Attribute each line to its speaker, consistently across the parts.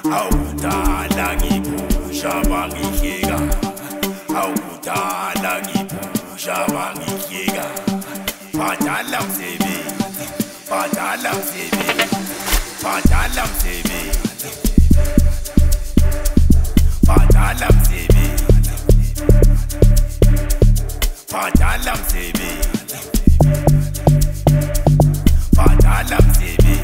Speaker 1: awudala ngiphusha bangihleka, awudala ngiphusha bangihleka. Badala msebenzi, badala msebenzi, badala msebenzi, badala msebenzi, badala msebenzi, badala msebenzi.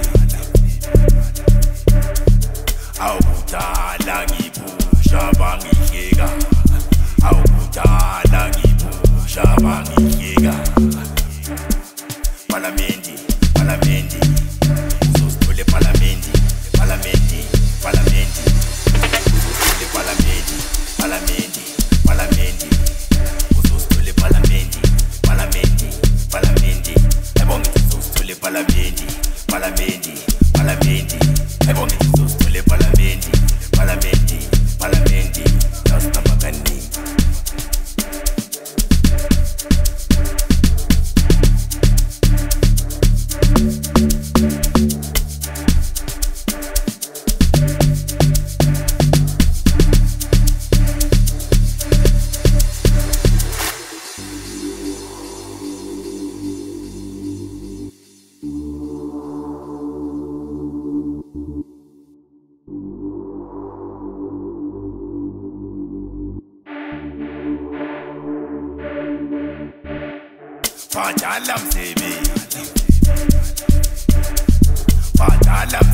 Speaker 1: Awudala ngiphusha bangihleka, awudala ngiphusha bangihleka. Parlamenti, parlamenti, uzosithole parlamenti, parlamenti, parlamenti, uzosithole parlamenti, parlamenti, parlamenti, uzosithole parlamenti, parlamenti, parlamenti. Ebo ngithi uzosithole parlamenti, parlamenti, parlamenti. Ebo ngithi uzosithole parlamenti, parlamenti, parlamenti. Nasitamba kaningi. Badala msebenzi, badala